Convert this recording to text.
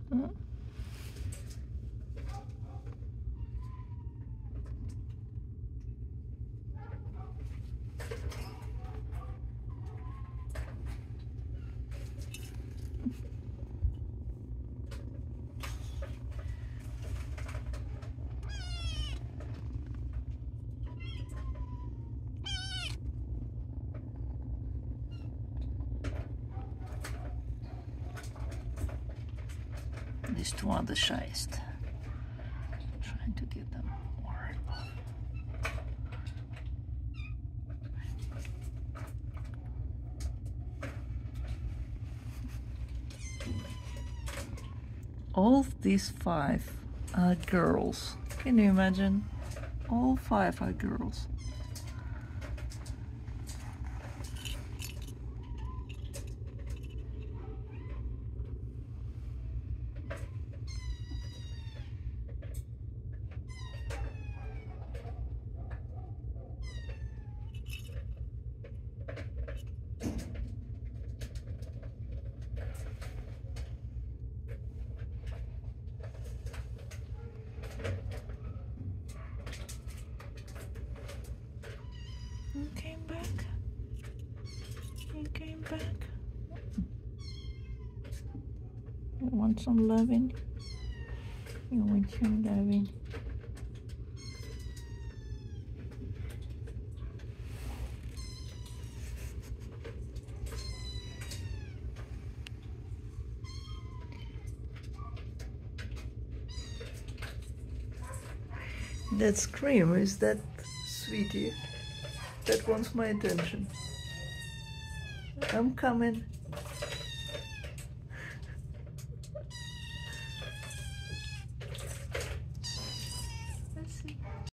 Mm. These two are the shyest. Trying to get them more. All of these 5 are girls. Can you imagine? All 5 are girls. You came back. You came back. You want some loving? You want some loving? That scream, is that Sweetie? That wants my attention. I'm coming.